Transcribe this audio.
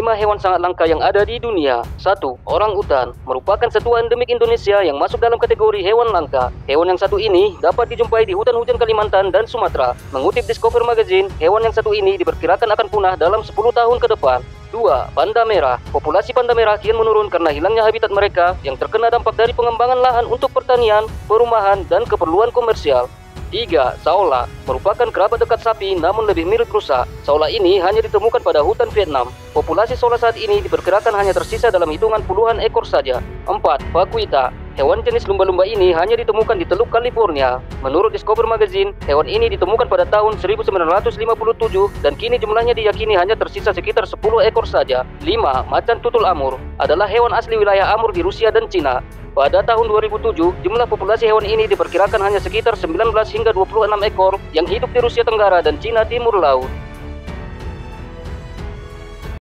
5 hewan sangat langka yang ada di dunia. 1. Orang-utan merupakan satwa endemik Indonesia yang masuk dalam kategori hewan langka. Hewan yang satu ini dapat dijumpai di hutan-hujan Kalimantan dan Sumatera. Mengutip Discover Magazine, hewan yang satu ini diperkirakan akan punah dalam 10 tahun ke depan. 2. Panda merah. Populasi panda merah kian menurun karena hilangnya habitat mereka yang terkena dampak dari pengembangan lahan untuk pertanian, perumahan, dan keperluan komersial. 3. Saola merupakan kerabat dekat sapi namun lebih mirip rusa. Saola ini hanya ditemukan pada hutan Vietnam. Populasi saola saat ini diperkirakan hanya tersisa dalam hitungan puluhan ekor saja. 4. Vaquita. Hewan jenis lumba-lumba ini hanya ditemukan di Teluk California. Menurut Discover Magazine, hewan ini ditemukan pada tahun 1957 dan kini jumlahnya diyakini hanya tersisa sekitar 10 ekor saja. 5. Macan tutul Amur adalah hewan asli wilayah Amur di Rusia dan Cina. Pada tahun 2007, jumlah populasi hewan ini diperkirakan hanya sekitar 19 hingga 26 ekor yang hidup di Rusia Tenggara dan Cina Timur Laut.